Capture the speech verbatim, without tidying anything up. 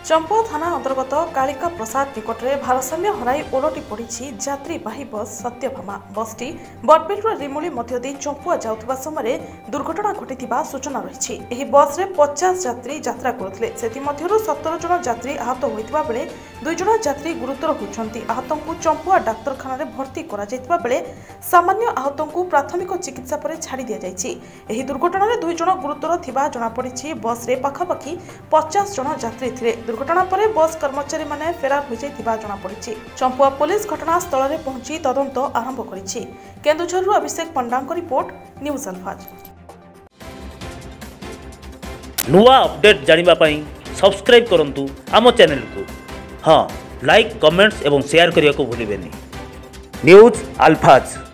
चंपुआ थाना अंतर्गत कालिका प्रसाद निकट में भारसाम्य हराई ओलटी पड़ी यात्रीवाही बस सत्यभामा बसटी बरपेटर रिमुली मध्य दे चंपुआ जाउथिबा समय दुर्घटना घटी सूचना रही। एही बस रे पचास यात्री यात्रा करुथिले सेति मध्यरु सत्तर जन यात्री आहत होइतिबा बेले दुई जन यात्री गुरुतर होइछन्ति। आहतंकु चंपुआ डाक्तरखाना रे भर्ती करा जाइतिबा बेले सामान्य आहतंकु प्राथमिक चिकित्सा पर छाड़ी दिया जाइछि। एही दुर्घटना रे दुई जन गुरुतर थिबा जणा पड़िछि। बस रे पाखापाखि पचास जन यात्री थिले। दुर्घटना पर बस कर्मचारी माने फेरार हो जाइतिबा जणा पड़िछि। चंपुआ पुलिस घटनास्थल रे पहुंची तदंत आरंभ करिछि। केन्दुझरु अभिषेक पंडांक रिपोर्ट न्यूज अल्फाज। नुआ अपडेट जानिबा पई सब्सक्राइब करंतु आम चैनल को। हाँ, लाइक कमेंट्स एवं शेयर करिया को भूलिबेनी। न्यूज अल्फाज।